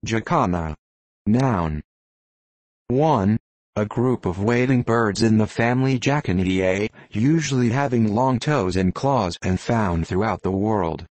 Jacana. Noun. 1. A group of wading birds in the family Jacanidae, usually having long toes and claws and found throughout the world.